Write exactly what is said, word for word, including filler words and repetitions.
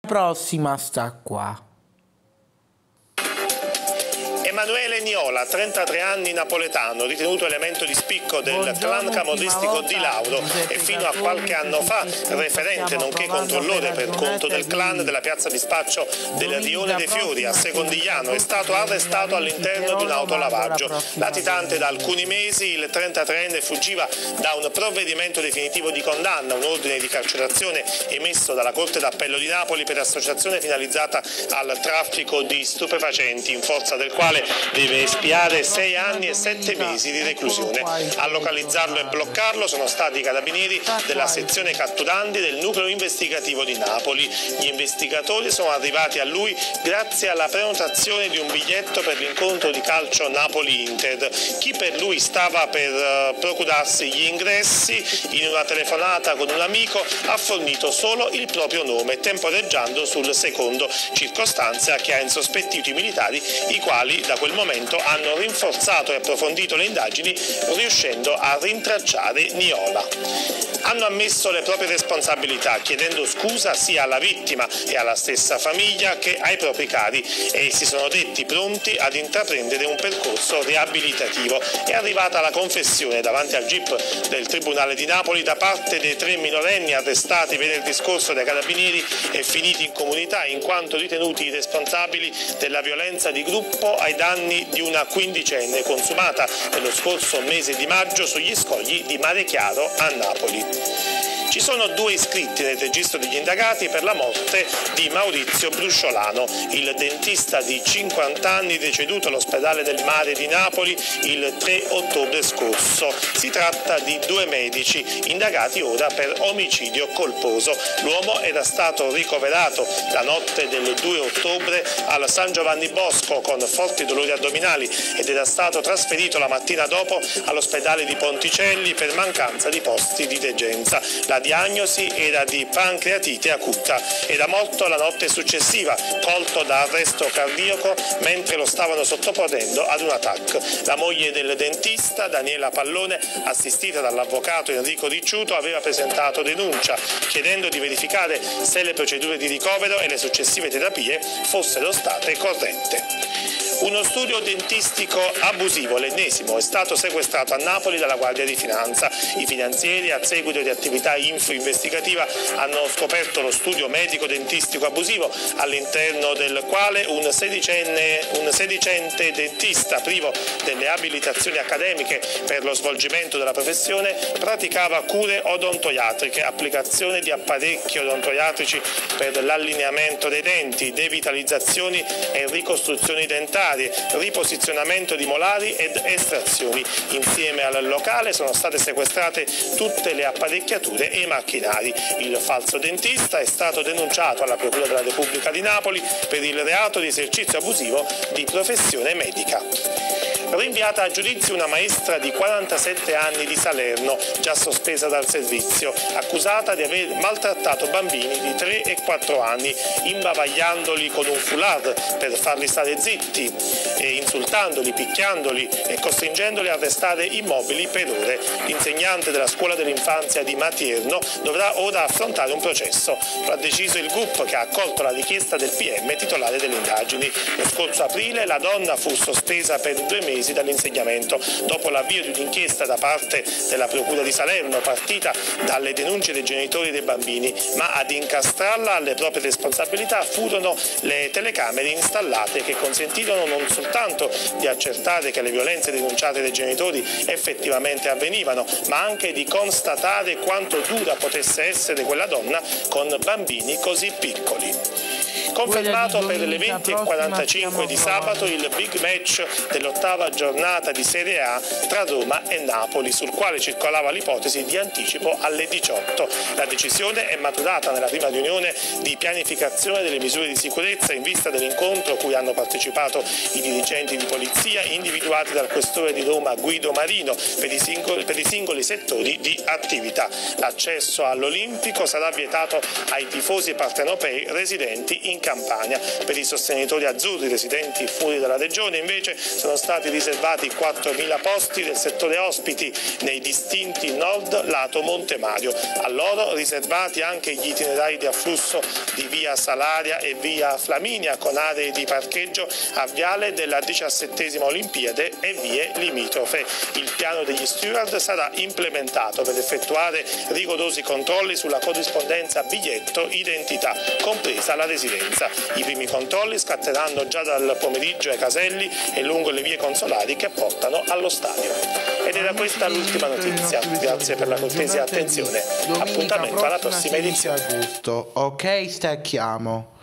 prossima sta qua. Emanuele Niola, trentatré anni, napoletano, ritenuto elemento di spicco del Buongiorno, clan camorristico di Lauro e fino a qualche anno fa referente nonché controllore per conto del clan della piazza di spaccio del Rione dei Fiori a Secondigliano, è stato arrestato all'interno di un autolavaggio. Latitante da alcuni mesi, il trentatreenne fuggiva da un provvedimento definitivo di condanna, un ordine di carcerazione emesso dalla Corte d'Appello di Napoli per associazione finalizzata al traffico di stupefacenti, in forza del quale deve espiare sei anni e sette mesi di reclusione. A localizzarlo e bloccarlo sono stati i carabinieri della sezione catturandi del nucleo investigativo di Napoli. Gli investigatori sono arrivati a lui grazie alla prenotazione di un biglietto per l'incontro di calcio Napoli-Inter. Chi per lui stava per procurarsi gli ingressi, in una telefonata con un amico ha fornito solo il proprio nome, temporeggiando sul secondo, circostanza che ha insospettito i militari, i quali da quel momento hanno rinforzato e approfondito le indagini, riuscendo a rintracciare Niola. Hanno ammesso le proprie responsabilità, chiedendo scusa sia alla vittima e alla stessa famiglia che ai propri cari, e si sono detti pronti ad intraprendere un percorso riabilitativo. È arrivata la confessione davanti al G I P del Tribunale di Napoli da parte dei tre minorenni arrestati venerdì scorso dai carabinieri e finiti in comunità in quanto ritenuti responsabili della violenza di gruppo ai danni di una quindicenne consumata nello scorso mese di maggio sugli scogli di Mare Chiaro a Napoli. Ci sono due iscritti nel registro degli indagati per la morte di Maurizio Brusciolano, il dentista di cinquanta anni deceduto all'ospedale del Mare di Napoli il tre ottobre scorso. Si tratta di due medici indagati ora per omicidio colposo. L'uomo era stato ricoverato la notte del due ottobre al San Giovanni Bosco con forti dolori addominali ed era stato trasferito la mattina dopo all'ospedale di Ponticelli per mancanza di posti di degenza. La diagnosi era di pancreatite acuta. Era morto la notte successiva, colto da arresto cardiaco mentre lo stavano sottoponendo ad un attacco. La moglie del dentista, Daniela Pallone, assistita dall'avvocato Enrico Ricciuto, aveva presentato denuncia chiedendo di verificare se le procedure di ricovero e le successive terapie fossero state corrette. Uno studio dentistico abusivo, l'ennesimo, è stato sequestrato a Napoli dalla Guardia di Finanza. I finanzieri, a seguito di attività info-investigativa, hanno scoperto lo studio medico dentistico abusivo all'interno del quale un sedicenne, un sedicente dentista privo delle abilitazioni accademiche per lo svolgimento della professione praticava cure odontoiatriche, applicazione di apparecchi odontoiatrici per l'allineamento dei denti, devitalizzazioni e ricostruzioni dentali, riposizionamento di molari ed estrazioni. Insieme al locale sono state sequestrate tutte le apparecchiature e i macchinari. Il falso dentista è stato denunciato alla Procura della Repubblica di Napoli per il reato di esercizio abusivo di professione medica. Rinviata a giudizio una maestra di quarantasette anni di Salerno, già sospesa dal servizio, accusata di aver maltrattato bambini di tre e quattro anni, imbavagliandoli con un foulard per farli stare zitti, e insultandoli, picchiandoli e costringendoli a restare immobili per ore. L'insegnante della scuola dell'infanzia di Matierno dovrà ora affrontare un processo. Lo ha deciso il gruppo che ha accolto la richiesta del P M titolare delle indagini. Lo scorso aprile la donna fu sospesa per due mesi dall'insegnamento dopo l'avvio di un'inchiesta da parte della Procura di Salerno partita dalle denunce dei genitori dei bambini, ma ad incastrarla alle proprie responsabilità furono le telecamere installate che consentirono non soltanto di accertare che le violenze denunciate dai genitori effettivamente avvenivano, ma anche di constatare quanto dura potesse essere quella donna con bambini così piccoli. Confermato per le venti e quarantacinque di sabato il big match dell'ottava giornata di Serie A tra Roma e Napoli, sul quale circolava l'ipotesi di anticipo alle diciotto. La decisione è maturata nella prima riunione di pianificazione delle misure di sicurezza in vista dell'incontro cui hanno partecipato i dirigenti di polizia individuati dal questore di Roma Guido Marino per i singoli, per i singoli settori di attività. L'accesso all'Olimpico sarà vietato ai tifosi partenopei residenti in Campania. Per i sostenitori azzurri residenti fuori dalla regione invece sono stati riservati quattromila posti del settore ospiti nei distinti nord lato Monte Mario. A loro riservati anche gli itinerari di afflusso di via Salaria e via Flaminia con aree di parcheggio a viale della diciassettesima Olimpiade e vie limitrofe. Il piano degli steward sarà implementato per effettuare rigorosi controlli sulla corrispondenza biglietto-identità, compresa la residenza. I primi controlli scatteranno già dal pomeriggio ai caselli e lungo le vie consolari che portano allo stadio. Ed era questa l'ultima notizia. Grazie per la cortese attenzione. Appuntamento alla prossima edizione. Ok, stacchiamo.